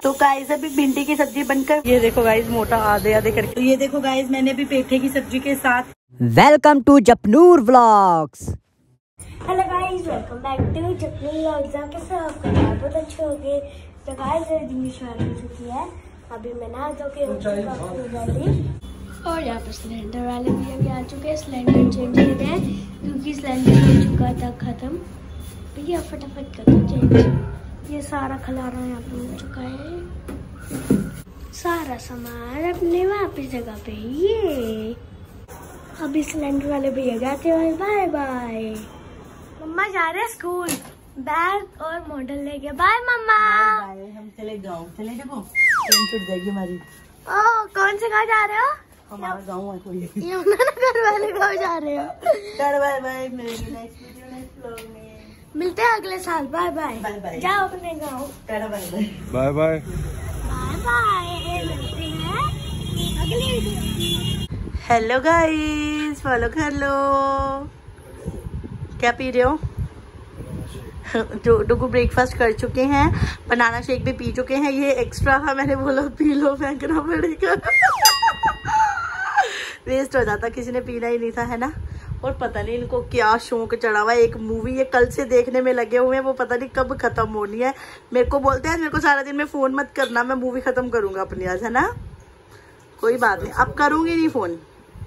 तो गाइस अभी भिंडी की सब्जी बनकर, ये देखो गाइस मोटा आधे आधे करके, तो ये देखो गाइस मैंने भी पेठे की सब्जी के साथ। Welcome to Japnoor vlogs. Hello guys, welcome back to Japnoor vlogs. कैसे हो? आपका बहुत अच्छे हो गए। तो गाइस दिन शुरुआत हो चुकी है, अभी मैं नहा धो के और यहाँ पर सिलेंडर वाले भी अभी आ चुके हैं। सिलेंडर चेंज कर रहे हैं क्योंकि सिलेंडर हो चुका था खत्म। भैया फटाफट कर दो चेंज। ये सारा खलारा यहाँ पे हो चुका है, सारा सामान अपने वापस जगह पे। ये अभी सिलेंडर वाले भैया जाते हैं, बाय बाय। मम्मा जा रहे हैं स्कूल, बैग और मॉडल लेके। बाय मम्मा। बाय, हम चले गाँव, चले देखो ट्रेन छूट जाएगी हमारी। ओ कौन से गाँव जा रहे हो? हमारा गाँव है कोई। यमुनानगर वाले गाँव जा रहे हो? बाय बाय, मिलेंगे नेक्स्ट वीडियो नेक्स्ट व्लॉग में। मिलते हैं अगले साल। Bye bye. बाय बाय, जाओ अपने गाँव। Bye bye bye bye bye bye, मिलते हैं अगले वीडियो। हेलो गाइस, फॉलो कर लो। क्या पी रहे हो? डुगू ब्रेकफास्ट कर चुके हैं, बनाना शेक भी पी चुके हैं। ये एक्स्ट्रा था, मैंने बोला पी लो, फेंकना पड़ेगा। वेस्ट हो जाता, किसी ने पीना ही नहीं था, है ना। और पता नहीं इनको क्या शौक चढ़ा हुआ है। एक मूवी ये कल से देखने में लगे हुए हैं, वो पता नहीं कब खत्म होनी है। मेरे को बोलते हैं मेरे को सारा दिन में फोन मत करना, मैं मूवी खत्म करूंगा अपनी आज, है ना। कोई बात नहीं, अब करूंगी नहीं फोन।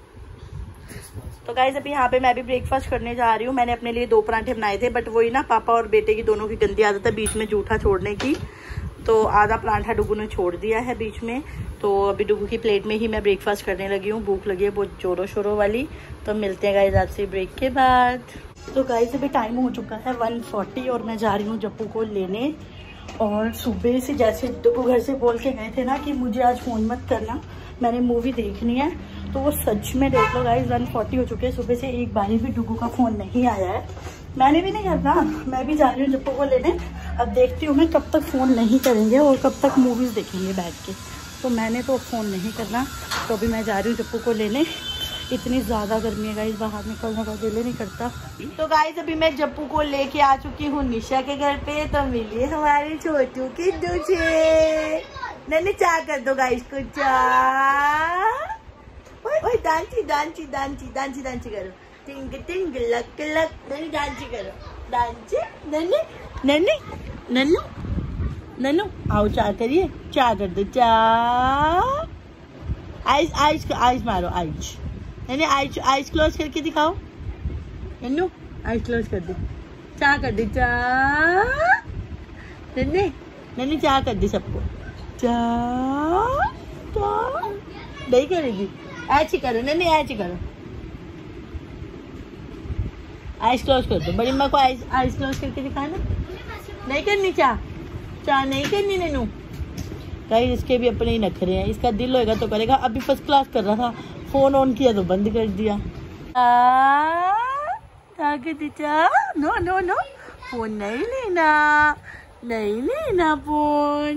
तो गाइस अभी यहाँ पे मैं भी ब्रेकफास्ट करने जा रही हूँ। मैंने अपने लिए 2 पराठे बनाए थे, बट वही ना पापा और बेटे की दोनों की गंदी आदत है बीच में जूठा छोड़ने की। तो आधा पराठा डुगू ने छोड़ दिया है बीच में। तो अभी डुगू की प्लेट में ही मैं ब्रेकफास्ट करने लगी हूँ। भूख लगी है बहुत जोरों शोरों वाली। तो मिलते हैं गाइस आपसे ब्रेक के बाद। तो गाइस अभी टाइम हो चुका है 1:40 और मैं जा रही हूँ जप्पू को लेने। और सुबह से जैसे डुगू घर से बोल के गए थे ना कि मुझे आज फोन मत करना, मैंने मूवी देखनी है, तो वो सच में देख लो गाइस 1:40 हो चुके हैं। सुबह से एक बारी भी डुगू का फोन नहीं आया है। मैंने भी नहीं करना, मैं भी जा रही हूँ जप्पू को लेने। अब देखती हूँ मैं कब तक फोन नहीं करेंगे और कब तक मूवीज देखेंगे बैठ के। तो मैंने तो फोन नहीं करना। तो अभी मैं जा रही हूँ जप्पू को लेने। इतनी ज्यादा गर्मी है गाइस, बाहर निकलने का दिल नहीं करता। तो गाइस अभी मैं जप्पू को लेके आ चुकी हूँ निशा के घर पे। तो मिलिए हमारे छोटू किड्डू से। नन्हे चाह कर दो गाइस को, चाह। ओए डांची डांची डांची डांची डांची करो, टिंग टिंग लक लक, नन्ही डांची करो, डांची। नन्हे नन्हे नन्नू नन्नू आओ चाह करिए, चाह कर दो, चाह। आइस आइस आइस मारो, आइस। नन्हे आइस आइस क्लोज करके दिखाओ। नन्नू आइस क्लोज कर दो, चाह कर दो, चाह। नन्हे नन्हे चाह कर दी सबको, चाह। चाह नहीं करेगी, ऐसी करो नन्हे, ऐसी करो। आइस क्लोज कर दो, बड़ी माँ को आइस क्लोज करके दिखाना। नहीं करनी चाह, चाह नहीं करनी नन्नू। कहीं इसके भी अपने ही नखरे हैं, इसका दिल होएगा तो करेगा। अभी फर्स्ट क्लास कर रहा था, फोन ऑन किया तो बंद कर दिया। नो नो नो, फोन नहीं लेना, नहीं लेना फोन।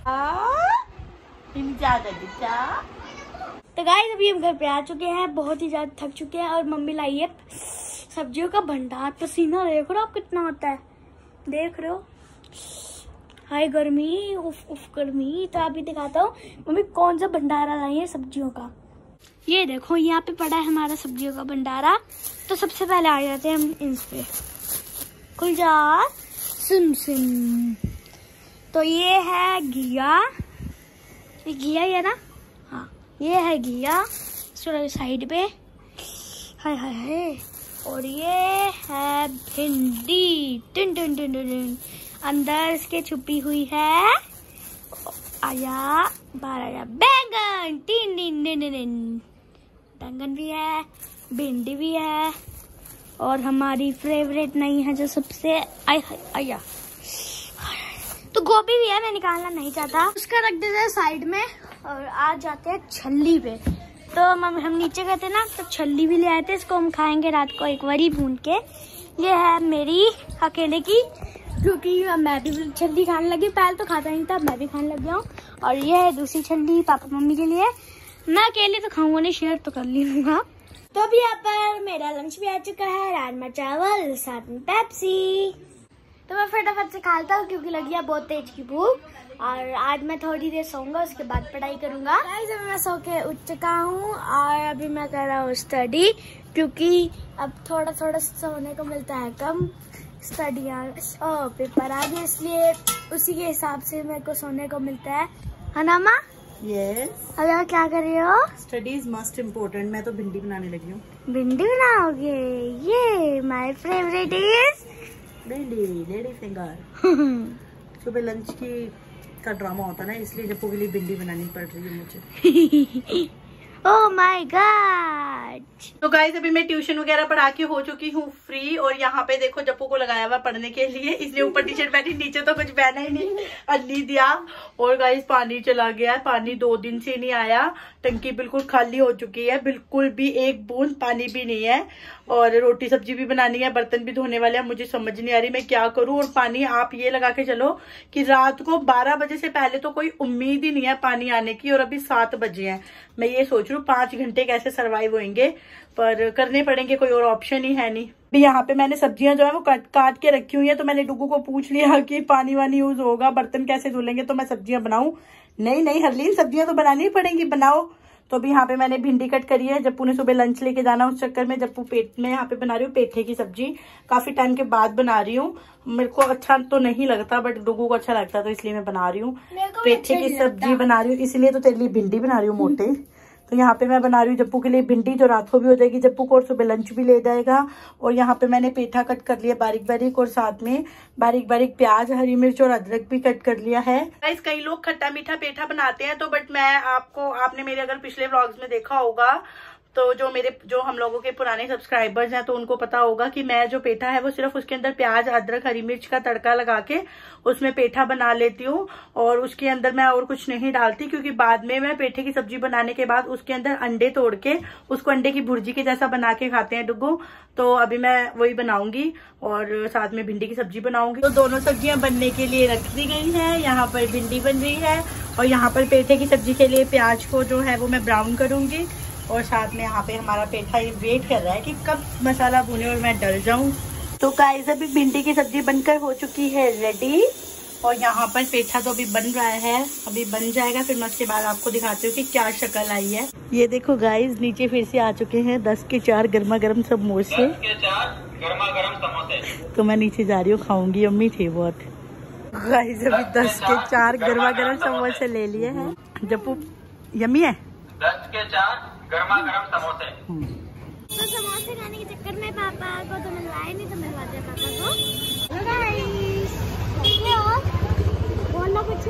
चाह कर दी, चाह। तो गाइस अभी हम घर पे आ चुके हैं, बहुत ही ज्यादा थक चुके हैं। और मम्मी लाई है सब्जियों का भंडार। पसीना देख रहे हो आप कितना होता है, देख रहे हो। हाय गर्मी, उफ उफ गर्मी। तो अभी दिखाता हूँ मम्मी कौन सा भंडारा लाई है सब्जियों का। ये देखो यहाँ पे पड़ा है हमारा सब्जियों का भंडारा। तो सबसे पहले आ जाते हैं हम इन पे। खुल जा सिम सिम। तो ये है घिया, ये घिया है ना, हाँ ये है घिया साइड पे। हाय हाय हाय। और ये है भिंडी, टिन टिन टिन टिन, अंदर इसके छुपी हुई है। आया बाहर आया बैंगन, टिन टिन टिन टिन। बैंगन भी है, भिंडी भी है, और हमारी फेवरेट नहीं है जो सबसे आया तो गोभी भी है, मैं निकालना नहीं चाहता। उसका रख देते हैं साइड में और आ जाते हैं छल्ली पे। तो हम नीचे गए थे ना, तो छल्ली भी ले आए थे। इसको हम खाएंगे रात को एक बारी भून के। ये है मेरी अकेले की, क्योंकि मैं भी छल्ली खाने लगी। पहले तो खाता नहीं था, मैं भी खाने लग गया हूँ। और ये है दूसरी छल्ली पापा मम्मी के लिए। मैं अकेले तो खाऊंगा नहीं, शेयर तो कर लूंगा। तो अभी यहाँ पर मेरा लंच भी आ चुका है, राजमा चावल साथ में पेप्सी। तो मैं फटाफट से खा लेता हूँ क्योंकि लगी है बहुत तेज की भूख। और आज मैं थोड़ी देर सोऊंगा, उसके बाद पढ़ाई करूंगा। अभी मैं सो के उठ चुका हूँ और अभी मैं कर रहा हूँ स्टडी, क्योंकि अब थोड़ा थोड़ा सोने को मिलता है कम। स्टडी पेपर आ गया, इसलिए उसी के हिसाब से मेरे को सोने को मिलता है ना माँ? यस। अभी आप क्या कर रहे हो? Studies must important. मैं तो भिंडी बनाने लगी हूँ। भिंडी बनाओगे? ये my favourite is bhindi, lady finger. सुबह लंच का ड्रामा होता है ना, इसलिए जप्पू के लिए भिंडी बनानी पड़ रही है मुझे। Oh my God. तो गाइस अभी मैं ट्यूशन वगैरह पढ़ा के हो चुकी हूँ फ्री, और यहाँ पे देखो जप्पू को लगाया हुआ पढ़ने के लिए, इसलिए ऊपर टी शर्ट पहनी, नीचे तो कुछ पहना ही नहीं, अन्नी दिया। और गाइस पानी चला गया है, पानी 2 दिन से नहीं आया, टंकी बिल्कुल खाली हो चुकी है, बिल्कुल भी एक बूंद पानी भी नहीं है। और रोटी सब्जी भी बनानी है, बर्तन भी धोने वाले हैं, मुझे समझ नहीं आ रही मैं क्या करूं। और पानी आप ये लगा के चलो कि रात को 12 बजे से पहले तो कोई उम्मीद ही नहीं है पानी आने की, और अभी 7 बजे हैं। मैं ये सोच रही हूँ 5 घंटे कैसे सरवाइव होंगे, पर करने पड़ेंगे, कोई और ऑप्शन ही है नहीं। भी यहाँ पे मैंने सब्जियां जो है वो काट के रखी हुई है, तो मैंने डुगू को पूछ लिया कि पानी वानी यूज होगा, बर्तन कैसे धुलेंगे, तो मैं सब्जियां बनाऊं। नहीं हरलीन, सब्जियां तो बनानी ही पड़ेंगी, बनाओ। तो अभी यहाँ पे मैंने भिंडी कट करी है, जप्पू ने सुबह लंच लेके जाना, उस चक्कर में जप्पू मैं यहाँ पे बना रही हूँ पेठे की सब्जी। काफी टाइम के बाद बना रही हूँ, मेरे को अच्छा तो नहीं लगता बट डुगू को अच्छा लगता है, तो इसलिए मैं बना रही हूँ पेठे की सब्जी बना रही हूँ, इसलिए तो तेरे लिए भिंडी बना रही हूँ मोटे। तो यहाँ पे मैं बना रही हूँ जप्पू के लिए भिंडी, जो रात को भी हो जाएगी जप्पू को, और सुबह लंच भी ले जाएगा। और यहाँ पे मैंने पेठा कट कर लिया बारीक बारीक, और साथ में बारीक बारीक प्याज, हरी मिर्च और अदरक भी कट कर लिया है। गाइस कई लोग खट्टा मीठा पेठा बनाते हैं, तो बट मैं आपने मेरे अगर पिछले व्लॉग्स में देखा होगा, तो जो हम लोगों के पुराने सब्सक्राइबर्स हैं तो उनको पता होगा कि मैं जो पेठा है वो सिर्फ उसके अंदर प्याज, अदरक, हरी मिर्च का तड़का लगा के उसमें पेठा बना लेती हूँ, और उसके अंदर मैं और कुछ नहीं डालती, क्योंकि बाद में मैं पेठे की सब्जी बनाने के बाद उसके अंदर अंडे तोड़ के उसको अंडे की भुर्जी के जैसा बना के खाते हैं डुगू। तो अभी मैं वही बनाऊंगी, और साथ में भिंडी की सब्जी बनाऊंगी। तो दोनों सब्जियां बनने के लिए रख दी गई है। यहाँ पर भिंडी बन रही है, और यहाँ पर पेठे की सब्जी के लिए प्याज को जो है वो मैं ब्राउन करूंगी, और साथ में यहाँ पे हमारा पेठा ये वेट कर रहा है कि कब मसाला भुने और मैं डल जाऊं। तो गाइस अभी भिंडी की सब्जी बनकर हो चुकी है रेडी, और यहाँ पर पेठा तो अभी बन रहा है, अभी बन जाएगा, फिर मैं उसके बाद आपको दिखाती हूँ कि क्या शक्ल आई है। ये देखो गाइस नीचे फिर से आ चुके हैं 10 के 4 गर्मा गर्म समोसे। तो मैं नीचे जा रही हूँ, खाऊंगी, अम्मी थी बहुत। गाइस अभी 10 के 4 गर्मा गर्म समोसे ले लिए हैं। जप्पू यम्मी है, 10 के 4 गर्मा गर्म समोसे। तो समोसे खाने के चक्कर में पापा को तो मिलवाए नहीं, तो मिलवाते हैं पापा को। बोलना कुछ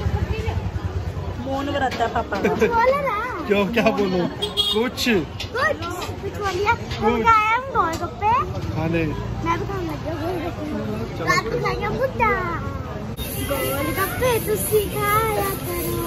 मोन बराता है पापा का। बोला ना क्यों, क्या बोलूं? कुछ बोलिए। हम गोलगप्पे खाने, मैं भी खाने लग गया। रात को खाएंगे हम गोलगप्पे, तो सिखाया करो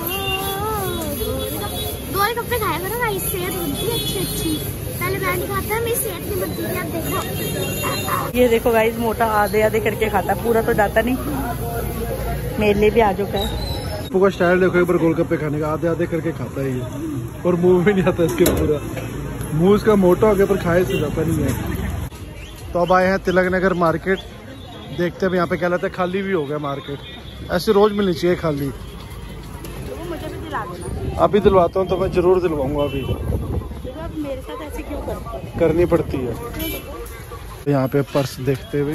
गोलगप्पे खाया करो ना, इससे सेहत बनती है अच्छी। पहले मैं नहीं खाता, मेरी सेहत नहीं बनती थी, अब देखो। ये देखो गाइस मोटा आधे आधे करके खाता, पूरा तो जाता नहीं, मेरे लिए भी आ चुका है। पूरा स्टाइल देखो एक बार गोलगप्पे खाने का, आधे आधे करके खाता है ये, और मुंह भी नहीं आता इसके, पूरा मुंह इसका मोटा हो गया पर खाए से जाता नहीं है। तो अब आए हैं तिलक नगर मार्केट, देखते हैं यहाँ पे क्या लगता है, खाली भी हो गया मार्केट, ऐसे रोज मिलनी चाहिए खाली। मुझे भी दिला देना। अभी दिलवाता हूँ, तो मैं जरूर दिलवाऊंगा। अभी मेरे साथ ऐसे क्यों करनी पड़ती है। यहाँ पे पर्स देखते हुए,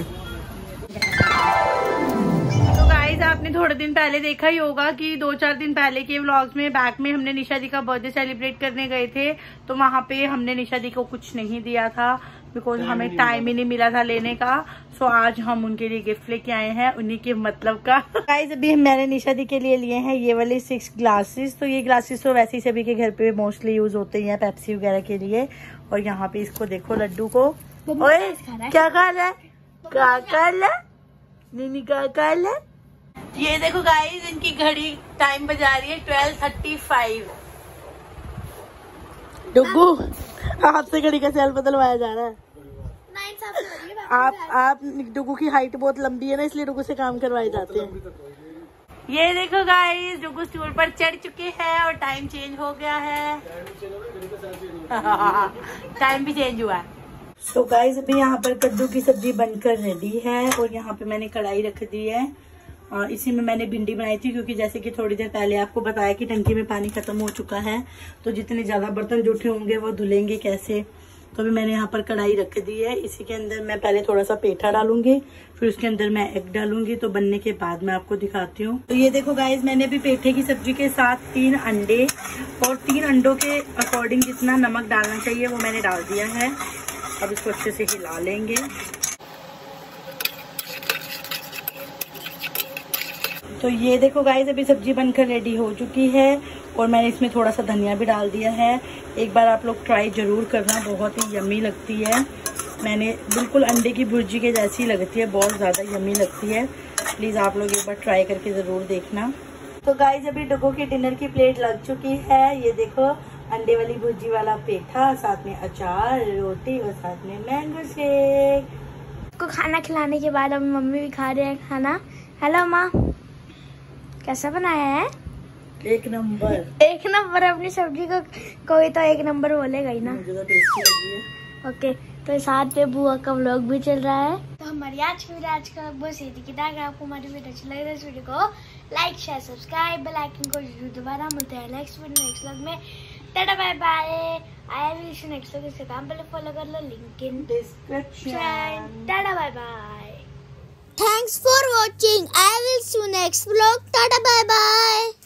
तो गाइस आपने थोड़े दिन पहले देखा ही होगा कि 2-4 दिन पहले के व्लॉग्स में बैक में हमने निशा दी का बर्थडे सेलिब्रेट करने गए थे, तो वहाँ पे हमने निशा दी को कुछ नहीं दिया था, बिकॉज हमें टाइम ही नहीं मिला था लेने का। सो आज हम उनके लिए गिफ्ट लेके आए हैं, उन्हीं के मतलब का। गाइस अभी मैंने निशा दी के लिए लिए हैं ये वाले 6 ग्लासेस। तो ये ग्लासेस तो वैसे ही सभी के घर पे मोस्टली यूज होते हैं पेप्सी वगैरह के लिए। और यहाँ पे इसको देखो लड्डू को, ओए क्या खा रहा है, क्या कर रहा है नीनी, क्या कर रहा है। ये देखो गाइस इनकी घड़ी टाइम बजा रही है 12:35। डुगू आपसे घड़ी का सेल बदलवाया जा रहा है। आप डुगू की हाइट बहुत लंबी है ना, इसलिए डुगू से काम करवाए जाते हैं। ये देखो गाइस डुगू स्टूल पर चढ़ चुके हैं और टाइम चेंज हो गया है। टाइम भी चेंज हुआ है। तो गाइस अभी यहाँ पर कद्दू की सब्जी बनकर रेडी है और यहाँ पे मैंने कढ़ाई रख दी है और इसी में मैंने भिंडी बनाई थी, क्योंकि जैसे कि थोड़ी देर पहले आपको बताया कि टंकी में पानी खत्म हो चुका है, तो जितने ज्यादा बर्तन जूठे होंगे वो धुलेंगे कैसे। तो अभी मैंने यहाँ पर कढ़ाई रख दी है, इसी के अंदर मैं पहले थोड़ा सा पेठा डालूंगी, फिर उसके अंदर मैं एग डालूंगी, तो बनने के बाद मैं आपको दिखाती हूँ। तो ये देखो गाइस, मैंने भी पेठे की सब्जी के साथ 3 अंडे और 3 अंडों के अकॉर्डिंग जितना नमक डालना चाहिए वो मैंने डाल दिया है। अब इसको अच्छे से हिला लेंगे। तो ये देखो गाइस, अभी सब्जी बनकर रेडी हो चुकी है और मैंने इसमें थोड़ा सा धनिया भी डाल दिया है। एक बार आप लोग ट्राई जरूर करना, बहुत ही यम्मी लगती है। मैंने बिल्कुल अंडे की भुर्जी के जैसी लगती है, बहुत ज़्यादा यम्मी लगती है। प्लीज़ आप लोग एक बार ट्राई करके ज़रूर देखना। तो गाइस अभी डुगो की डिनर की प्लेट लग चुकी है। ये देखो, अंडे वाली भुर्जी वाला पेठा, साथ में अचार, रोटी और साथ में मैंगो शेक। को खाना खिलाने के बाद अब मम्मी भी खा रहे हैं खाना। हेलो माँ, कैसा बनाया है? एक नंबर। एक नंबर। अपनी सब्जी को कोई तो एक नंबर बोलेगा ही ना। मुझे तो टेस्टी लगी है। ओके, तो साथ में बुआ का व्लॉग भी चल रहा है। तो हमारी आज की व्लॉग बस ये थी। अगर आपको हमारी वीडियो अच्छी लग रही है इस वीडियो को like share subscribe bell icon को जरूर दबाना। मिलते हैं नेक्स्ट व्लॉग में। Tata bye bye. I will see next vlog. Instagram पे फॉलो कर लो, link in description. Tata bye bye. Thanks for watching. I will see you next vlog. Tata bye bye.